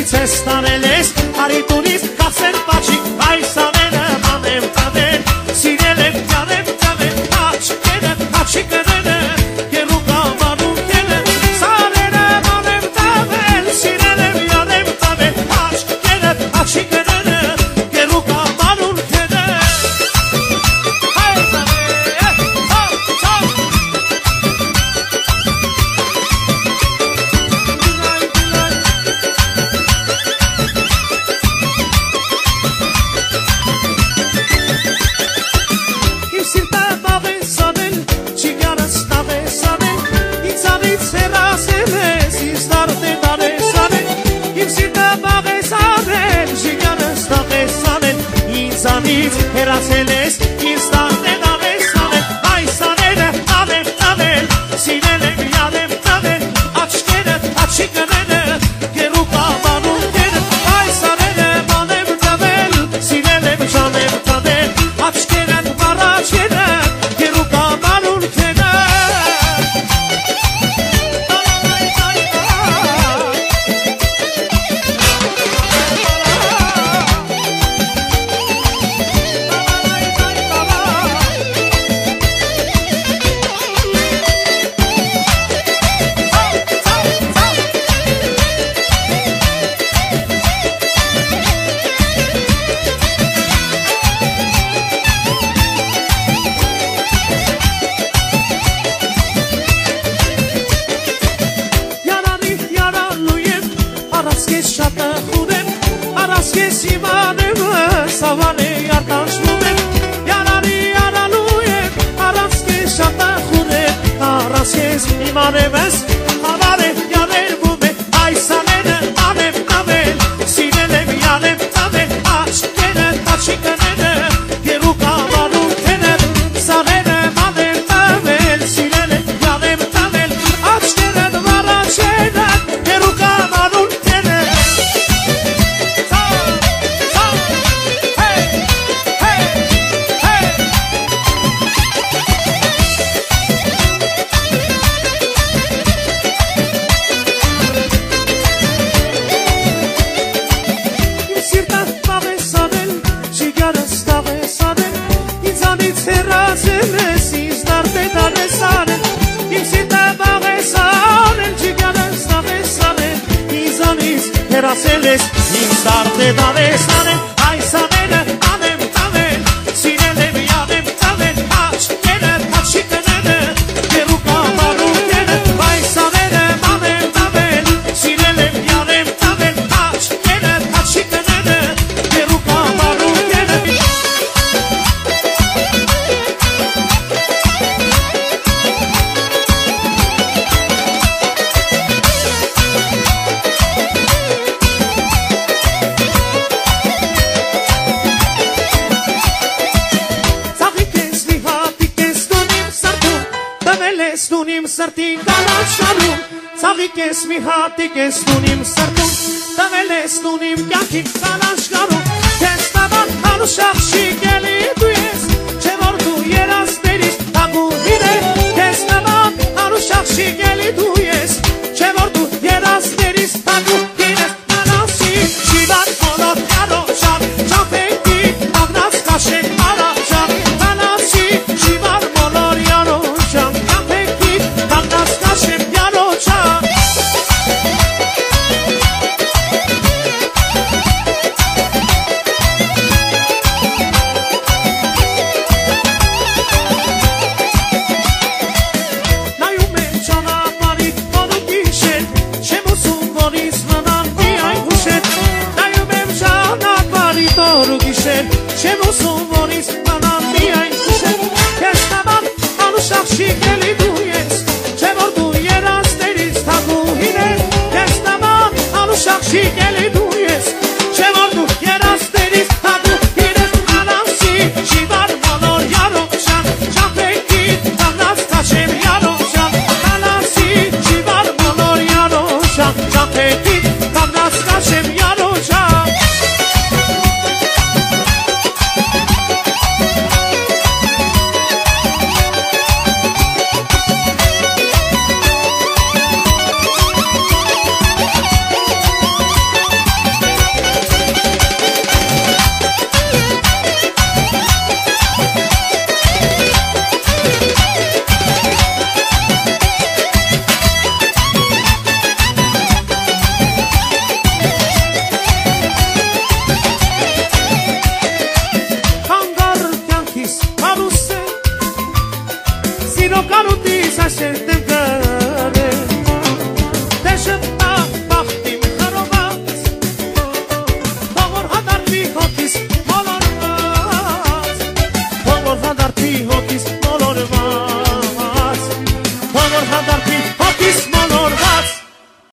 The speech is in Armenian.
ինձ ես տարել ես Արիտունից կասեր պաչիկ այս ամենը մանեմ տանել Սիրել եմ յանեմ տանել աչկերը աչիկները Գերու կամանում կելը Սարերը մանեմ տանել Սիրել եմ յանեմ տանել աչկերը աչիկները Գերու կամանում կելը Հերացել ես ինձ տարդեն ավեսանել Այս աները ավեմ տավել Սիրել եմ յանեմ տավել Աչկերը աչիկները Գերու կամանում կերը Այս աները մանեմ տավել Սիրել եմ ժանեմ տավել Աչկերն վարաչերը Գերու կամանում կերը Իմանևս հավար է յաներվում է Այս աները անեմ ավել Սիրել եմ յանեմ տավել Աչկերը աչիկները Գերու կամանում կեներ Սարերը մանեմ տավել Սիրել եմ յանեմ տավել Աչկերն վարաչերը Գերու կամանում կեներ Հերացել ես ինձ տարդեն ավեսանել Այս աները անեմ տավել Սիրել եմ յանեմ տավել Աչկերը աչիկները Գերու կամանում կերը Այս աները մանեմ տավել Սիրել եմ յանեմ տավել Աչկերը աչիկները Գերու կամանում կերը Ստունիմ սրտին կանաչանում Ցավիկ ես մի հատիկ ես ստունիմ սրտում Տվել ես ստունիմ կյանքին կանաչանում Քեզ տաբան անուշախ շիկելի դու ես Չէ որ դու երասներից տագուհին է Քեզ տաբան անուշախ շիկելի դու ես Չէ որ դու երասներից տագուհին է Կանասի շիվան մոլոր կարոջան Չապեքի աղնած կաշեն արաջան Կանասի շիվան մոլոր յանոջան Կաշեմ յանոջա Նայում եմ ճանապարհիդ բոլոր գիշեր Չեմ ուզում որից մնան միայն հուշեր Նայում եմ ճանապարհիդ բոլոր գիշեր Չեմ ուզում որից մնան միայն հուշեր Քեզ տաբան անուշախ շիկելի դու ես Շիկելի դու ես, չէ որ դու երասներից տագուհին ես Անանսի շիվար մոլոր յանոջան Չապեքի տաղնած կաշեմ յանոջան Անանսի շիվար մոլոր յանոջան Չապեքի տաղնած կաշեմ յանոջան որ հանդարտ